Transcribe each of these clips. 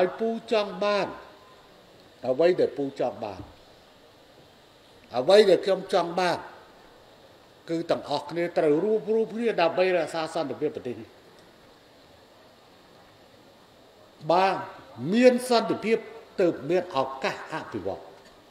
ហើយពូចង់បានអ្វីដែលពូចង់បានអ្វីដែលខ្ញុំចង់បានគឺទាំងអស់គ្នាត្រូវរួបគ្នាដើម្បីរក្សាសន្តិភាពប្រទេសនេះបើមានសន្តិភាពទើបមានឱកាសអភិវឌ្ឍ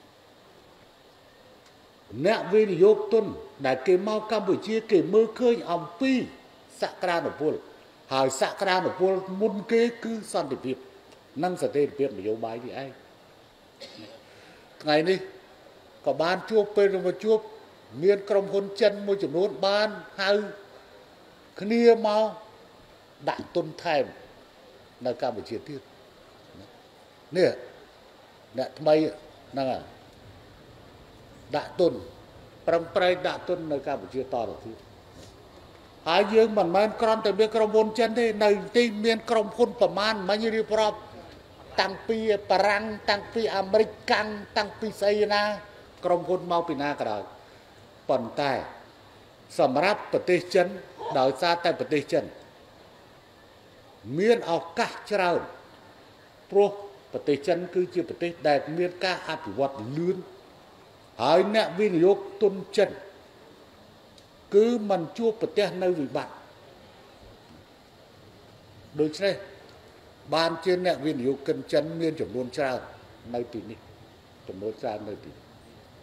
អ្នកវិនិយោគទុនដែលគេមកកម្ពុជាគេមើលឃើញអំពីសក្តានុពលហើយសក្តានុពលមុនគេគឺសន្តិភាពនិងសន្តិភាពនយោបាយនេះឯងថ្ងៃនេះក៏បានជួបពេលមកជួបមានក្រុមហ៊ុនចិនមួយចំនួនបានហៅគ្នាមកដាក់ទុនថែមនៅកម្ពុជាទៀតនេះអ្នកថ្មីហ្នឹងហើយដាក់ទុនប្រឹងប្រែងដាក់ទុននៅកម្ពុជាតទៅទៀតហើយយើងមិនមែនគ្រាន់តែមានក្រុមហ៊ុនចិនទេនៅទីមានក្រុមហ៊ុនប្រមាណមិញរៀបរាប់តាំងពីបារាំងតាំងពីអាមេរិកកាំងតាំងពីស្អីណាក្រុមហ៊ុនមកពីណាក៏ដោយប៉ុន្តែសម្រាប់ប្រទេសចិនដោយសារតែប្រទេសចិនមានឱកាសច្រើនព្រោះប្រទេសចិនគឺជាប្រទេសដែលមានការអភិវឌ្ឍលឿនហើយអ្នកវិនិយោគទុនចិនគឺមិនជួបប្រទះនៅវិបត្តិដូច្នេះបានជាអ្នកវិនិយោគិនចិនមានចំនួនច្រើននៅទីនេះចំនួនច្រើននៅទីនេះ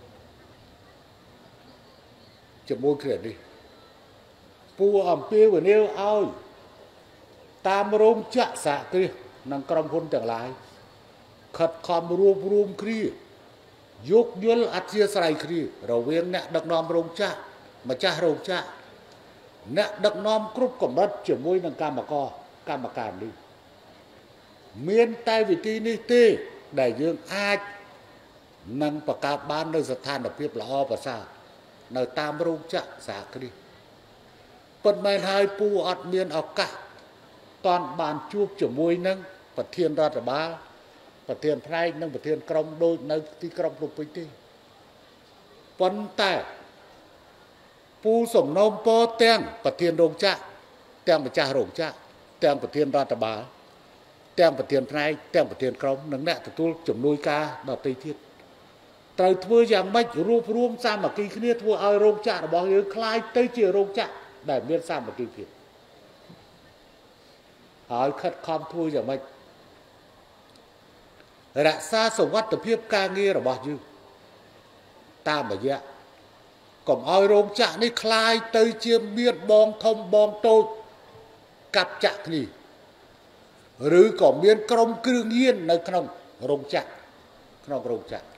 ជាមួយគ្នានេះពូអំពាវនាវឲ្យតាមរោងចក្រសហគ្រាសនិងក្រុមហ៊ុនទាំងឡាយខិតខំរួមគ្នាយោគយល់អធិស្ឋានគ្នារវាងអ្នកដឹកនាំរោងចក្រម្ចាស់រោងចក្រអ្នកដឹកនាំគ្រប់កម្រិតជាមួយនឹងកម្មការនេះមានតែវិធីនេះទេដែលយើងអាចនឹងបង្កើតបាននៅស្ថានភាពល្អប្រសើរនៅតាមរោងចក្រសហគ្រាសប៉ុន្តែហើយពូអត់មានឱកាសតន់បានជួបជាមួយនឹងប្រធានរដ្ឋបាលប្រធានផ្នែកនិងប្រធានក្រុមដូចនៅទីក្រុងភ្នំពេញទេប៉ុន្តែពូសំណូមពរទាំងប្រធានរោងចក្រទាំងម្ចាស់រោងចក្រទាំងប្រធានរដ្ឋបាលទាំងប្រធានផ្នែកទាំងប្រធានក្រុមនិងអ្នកទទួលជំនួយការដទៃទៀតត្រូវធ្វើយ៉ាងម៉េចរួបរวมសាមគ្គីគ្នាធ្វើឲ្យរោងចក្ររបស់យើងคล้ายទៅជារោងចក្រដែលមានសាមគ្គីភាពហើយខិតខំធ្វើយ៉ាងម៉េចរក្សាសុវត្ថិភាពការងាររបស់យើងតាមរយៈកុំឲ្យរោងចក្រនេះคล้ายទៅជាមានបងធំបងតូចកាប់ចាក់គ្នាឬក៏មានក្រុមគ្រឿងញៀននៅក្នុងរោងចក្រ